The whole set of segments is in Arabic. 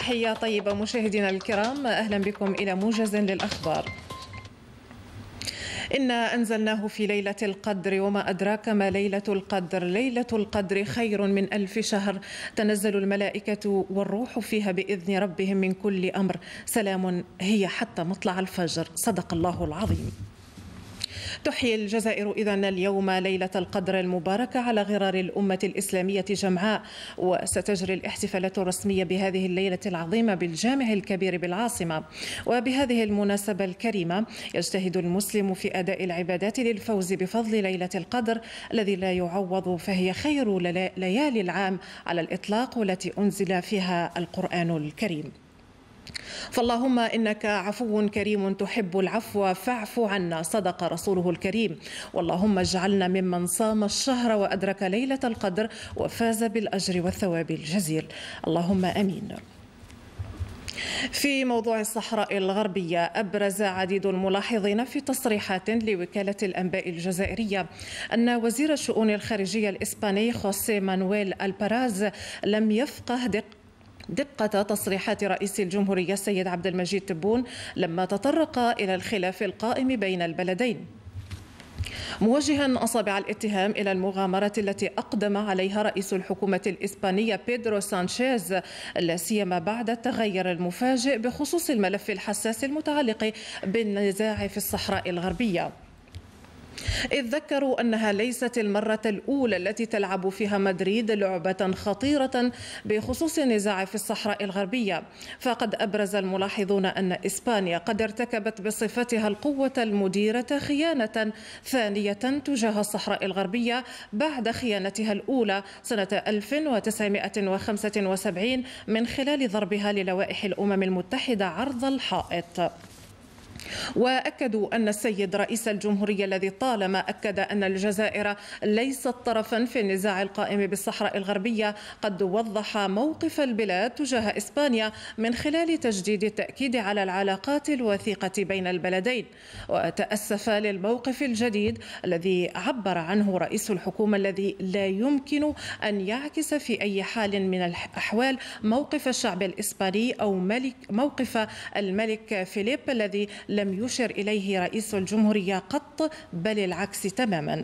تحية طيبة مشاهدينا الكرام، أهلا بكم إلى موجز للأخبار. إنا أنزلناه في ليلة القدر وما أدراك ما ليلة القدر. ليلة القدر خير من 1000 شهر، تنزل الملائكة والروح فيها بإذن ربهم من كل أمر، سلام هي حتى مطلع الفجر. صدق الله العظيم. تحيي الجزائر إذن اليوم ليلة القدر المباركة على غرار الأمة الإسلامية جمعاء، وستجري الاحتفالات الرسمية بهذه الليلة العظيمة بالجامع الكبير بالعاصمة. وبهذه المناسبة الكريمة يجتهد المسلم في أداء العبادات للفوز بفضل ليلة القدر الذي لا يعوض، فهي خير ليالي العام على الإطلاق، والتي أنزل فيها القرآن الكريم. فاللهم إنك عفو كريم تحب العفو فاعف عنا، صدق رسوله الكريم. واللهم اجعلنا ممن صام الشهر وأدرك ليلة القدر وفاز بالأجر والثواب الجزيل، اللهم آمين. في موضوع الصحراء الغربية، أبرز عديد الملاحظين في تصريحات لوكالة الأنباء الجزائرية أن وزير الشؤون الخارجية الإسباني خوسيه مانويل الباراز لم يفقه دقة تصريحات رئيس الجمهورية السيد عبد المجيد تبون لما تطرق إلى الخلاف القائم بين البلدين، موجها أصابع الاتهام إلى المغامرة التي أقدم عليها رئيس الحكومة الإسبانية بيدرو سانشيز، لا سيما بعد التغير المفاجئ بخصوص الملف الحساس المتعلق بالنزاع في الصحراء الغربية، إذ ذكروا أنها ليست المرة الأولى التي تلعب فيها مدريد لعبة خطيرة بخصوص النزاع في الصحراء الغربية. فقد أبرز الملاحظون أن إسبانيا قد ارتكبت بصفتها القوة المديرة خيانة ثانية تجاه الصحراء الغربية بعد خيانتها الأولى سنة 1975 من خلال ضربها للوائح الأمم المتحدة عرض الحائط. وأكدوا أن السيد رئيس الجمهورية الذي طالما أكد أن الجزائر ليست طرفا في النزاع القائم بالصحراء الغربية قد وضح موقف البلاد تجاه إسبانيا من خلال تجديد التأكيد على العلاقات الوثيقة بين البلدين، وتأسف للموقف الجديد الذي عبر عنه رئيس الحكومة الذي لا يمكن أن يعكس في أي حال من الأحوال موقف الشعب الإسباني أو موقف الملك فيليب الذي لم يشر إليه رئيس الجمهورية قط، بل العكس تماما.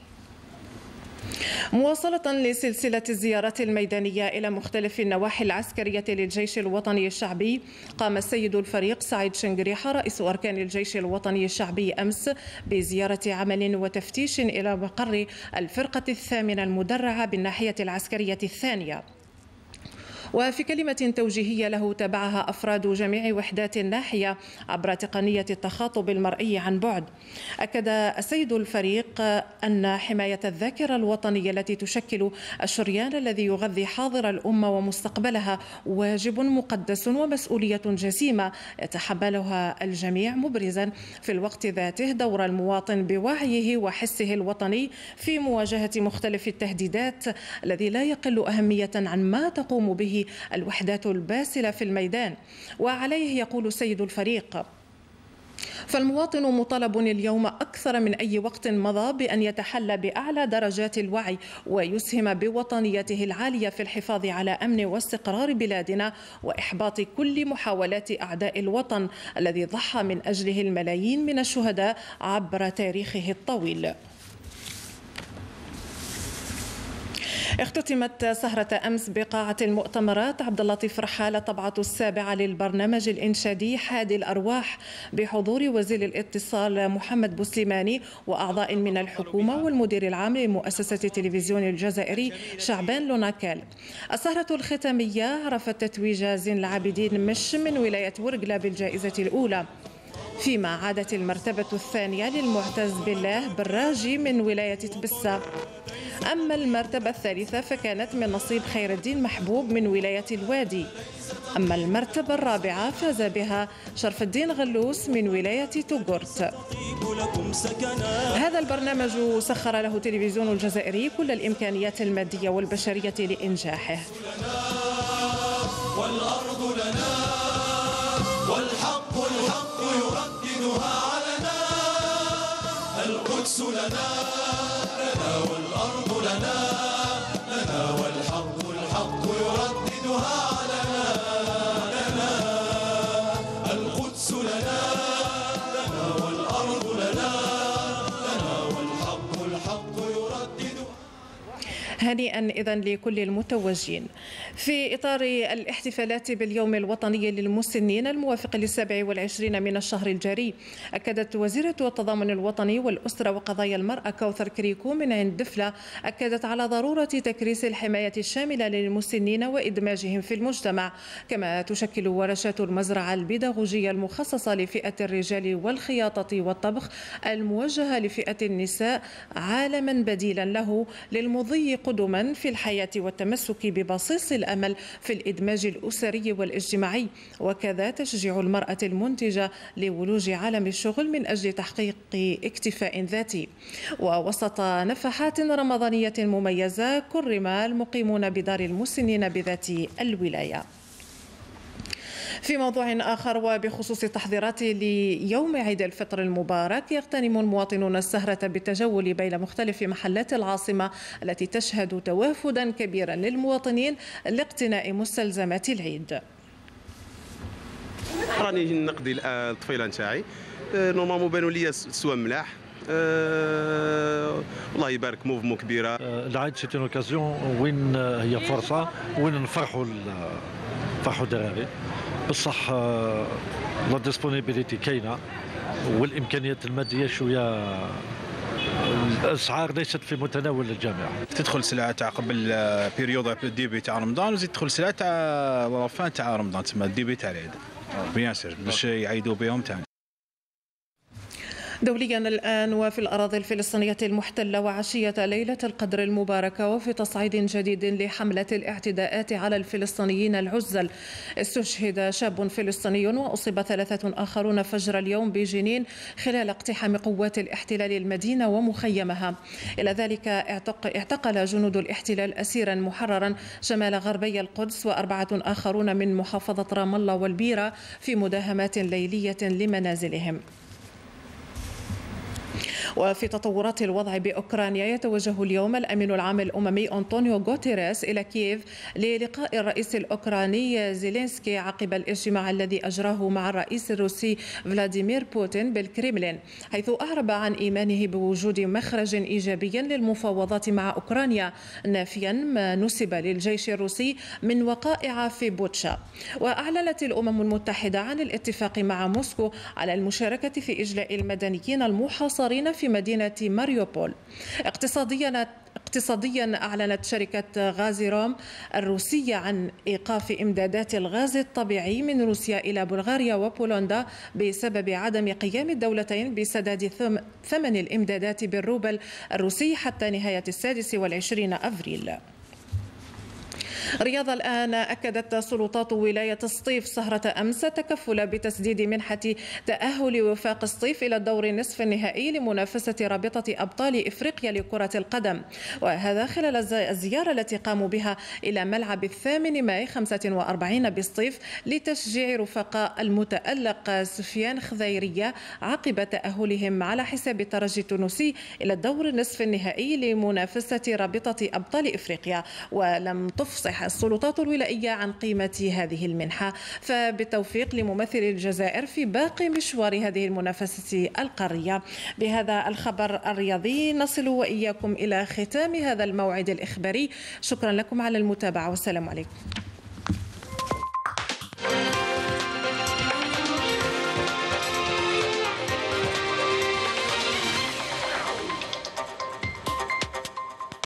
مواصلة لسلسلة الزيارات الميدانية إلى مختلف النواحي العسكرية للجيش الوطني الشعبي، قام السيد الفريق سعيد شنقريحة رئيس أركان الجيش الوطني الشعبي أمس بزيارة عمل وتفتيش إلى مقر الفرقة الثامنة المدرعة بالناحية العسكرية الثانية. وفي كلمة توجيهية له تبعها أفراد جميع وحدات الناحية عبر تقنية التخاطب المرئي عن بعد، أكد السيد الفريق أن حماية الذاكرة الوطنية التي تشكل الشريان الذي يغذي حاضر الأمة ومستقبلها واجب مقدس ومسؤولية جسيمة يتحملها الجميع، مبرزا في الوقت ذاته دور المواطن بوعيه وحسه الوطني في مواجهة مختلف التهديدات الذي لا يقل أهمية عن ما تقوم به الوحدات الباسلة في الميدان. وعليه يقول سيد الفريق: فالمواطن مطالب اليوم أكثر من أي وقت مضى بأن يتحلى بأعلى درجات الوعي ويسهم بوطنيته العالية في الحفاظ على أمن واستقرار بلادنا وإحباط كل محاولات أعداء الوطن الذي ضحى من أجله الملايين من الشهداء عبر تاريخه الطويل. اختتمت سهرة أمس بقاعة المؤتمرات عبد اللطيف رحالة طبعة السابعة للبرنامج الإنشادي حادي الأرواح بحضور وزير الاتصال محمد بوسليماني وأعضاء من الحكومة والمدير العام لمؤسسة التلفزيون الجزائري شعبان لوناكال. السهرة الختامية عرفت تتويج زين العابدين مش من ولاية ورقلة بالجائزة الأولى، فيما عادت المرتبة الثانية للمعتز بالله بالراجي من ولاية تبسة. أما المرتبة الثالثة فكانت من نصيب خير الدين محبوب من ولاية الوادي. أما المرتبة الرابعة فاز بها شرف الدين غلوس من ولاية توغورت. هذا البرنامج سخر له تلفزيون الجزائري كل الإمكانيات المادية والبشرية لإنجاحه. والأرض لنا والحق يرددها علنا، القدس لنا والأرض لنا والحق يرددها علنا. هنيئا إذن لكل المتوجين. في إطار الاحتفالات باليوم الوطني للمسنين الموافق ل27 من الشهر الجاري، أكدت وزيرة التضامن الوطني والأسرة وقضايا المرأة كوثر كريكو من عند دفلة أكدت على ضرورة تكريس الحماية الشاملة للمسنين وإدماجهم في المجتمع، كما تشكل ورشات المزرعة البيداغوجية المخصصة لفئة الرجال والخياطة والطبخ الموجهة لفئة النساء عالما بديلا له للمضي قدما في الحياة والتمسك ببصيص الأمل في الإدماج الأسري والاجتماعي، وكذا تشجيع المرأة المنتجة لولوج عالم الشغل من أجل تحقيق اكتفاء ذاتي. ووسط نفحات رمضانية مميزة كرم المقيمون بدار المسنين بذات الولاية. في موضوع آخر وبخصوص التحضيرات ليوم عيد الفطر المبارك، يغتنم المواطنون السهرة بالتجول بين مختلف محلات العاصمة التي تشهد توافدا كبيرا للمواطنين لاقتناء مستلزمات العيد. راني نقضي الطفيله نتاعي نورمالمون بانوا لي السوا ملاح. الله يبارك موفمون كبيره. العيد سيتي اوكازيون وين هي فرصه وين نفرحوا الدراري بصح. لا ديسبونيبيليتي كاينه والامكانيات الماديه شويه، الاسعار ليست في متناول الجميع. تدخل سلعه تاع قبل بيريود الديبي تاع رمضان وزيد تدخل سلعه تاع فان تاع رمضان تسمى الديبي تاع العيد بيان سير باش يعيدوا بهم تاني. دوليا الآن وفي الأراضي الفلسطينية المحتلة وعشية ليلة القدر المباركة وفي تصعيد جديد لحملة الاعتداءات على الفلسطينيين العزل، استشهد شاب فلسطيني وأصيب 3 آخرون فجر اليوم بجنين خلال اقتحام قوات الاحتلال المدينة ومخيمها. إلى ذلك اعتقل جنود الاحتلال أسيرا محررا شمال غربي القدس و4 آخرون من محافظة رام الله والبيرة في مداهمات ليلية لمنازلهم. وفي تطورات الوضع بأوكرانيا، يتوجه اليوم الأمين العام الأممي أنطونيو غوتيريس إلى كييف للقاء الرئيس الأوكراني زيلينسكي عقب الاجتماع الذي أجراه مع الرئيس الروسي فلاديمير بوتين بالكريملين، حيث أعرب عن إيمانه بوجود مخرج إيجابي للمفاوضات مع أوكرانيا، نافيا ما نسب للجيش الروسي من وقائع في بوتشا. وأعلنت الأمم المتحدة عن الاتفاق مع موسكو على المشاركة في إجلاء المدنيين المحاصرين في مدينة ماريوبول. اقتصاديا أعلنت شركة غازيروم الروسية عن إيقاف إمدادات الغاز الطبيعي من روسيا إلى بلغاريا وبولندا بسبب عدم قيام الدولتين بسداد ثمن الإمدادات بالروبل الروسي حتى نهاية 26 أفريل. رياض الآن، أكدت سلطات ولاية سطيف سهرة أمس تكفل بتسديد منحة تأهل وفاق سطيف إلى الدور نصف النهائي لمنافسة رابطة أبطال إفريقيا لكرة القدم، وهذا خلال الزيارة التي قاموا بها إلى ملعب 8 ماي 45 بسطيف لتشجيع رفقاء المتألق سفيان خضيرية عقب تأهلهم على حساب الترجي التونسي إلى الدور نصف النهائي لمنافسة رابطة أبطال إفريقيا. ولم تفصح السلطات الولائية عن قيمة هذه المنحة، فبالتوفيق لممثل الجزائر في باقي مشوار هذه المنافسة القارية. بهذا الخبر الرياضي نصل وإياكم إلى ختام هذا الموعد الإخباري. شكرا لكم على المتابعة والسلام عليكم.